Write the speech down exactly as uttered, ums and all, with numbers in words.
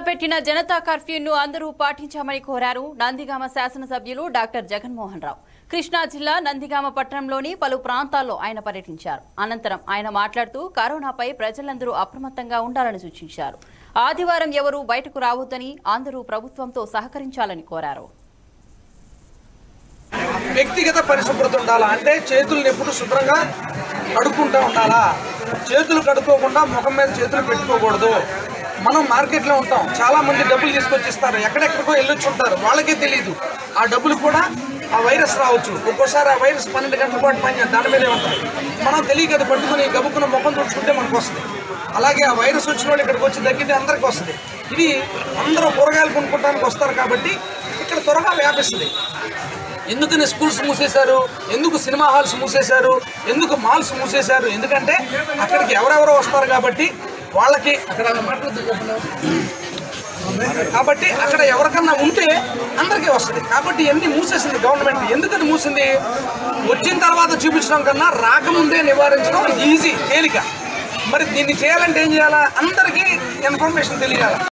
తలపెట్టిన జనతా కర్ఫ్యూను అందరూ పాటించామని కోరారు నందిగామ శాసనసభ్యులు డాక్టర్ జగన్మోహన్ రావు. కృష్ణా జిల్లా నందిగామ పట్టణంలోని పలు ప్రాంతాల్లో ఆయన పర్యటించారు. అనంతరం ఆయన మాట్లాడుతూ కరోనాపై ప్రజలందరూ అప్రమత్తంగా ఉండాలని సూచించారు. ఆదివారం ఎవరూ బయటకు రావద్దని, అందరూ ప్రభుత్వంతో సహకరించాలని కోరారు. వ్యక్తిగత పరిశుభ్రత ఉండాలా అంటే చేతులను ఎప్పుడు శుభ్రంగా కడుక్కుంటూ ఉండాలా. చేతులు కడుక్కోకుండా ముఖం మీద చేతులు పెట్టుకోకూడదు. మనం మార్కెట్లో ఉంటాం, చాలా మంది డబ్బులు తీసుకొచ్చి ఇస్తారు, ఎక్కడెక్కడికో వెళ్ళొచ్చి ఉంటారు, వాళ్ళకే తెలియదు ఆ డబ్బులు కూడా ఆ వైరస్ రావచ్చు. ఒక్కోసారి ఆ వైరస్ పన్నెండు గంటల పాటు పని దాని మీదే ఉంటుంది. మనం తెలియక అది పట్టుకుని గబుక్కున్న ముఖం తుడుచుకుంటే మనకు వస్తుంది. అలాగే ఆ వైరస్ వచ్చిన వాళ్ళు ఇక్కడికి వచ్చి తగ్గితే అందరికీ వస్తుంది. ఇది అందరూ కూరగాయలు కొనుక్కోవడానికి వస్తారు కాబట్టి ఇక్కడ త్వరగా వ్యాపిస్తుంది. ఎందుకని స్కూల్స్ మూసేశారు, ఎందుకు సినిమా హాల్స్ మూసేశారు, ఎందుకు మాల్స్ మూసేశారు? ఎందుకంటే అక్కడికి ఎవరెవరో వస్తారు కాబట్టి వాళ్ళకి అక్కడ కాబట్టి అక్కడ ఎవరికన్నా ఉంటే అందరికీ వస్తుంది. కాబట్టి ఎన్ని మూసేసింది గవర్నమెంట్. ఎందుకని మూసింది? వచ్చిన తర్వాత చూపించడం కన్నా రాకముందే నివారించడం ఈజీ, తేలిక. మరి దీన్ని చేయాలంటే ఏం చేయాలా? అందరికీ ఇన్ఫర్మేషన్ తెలియాలి.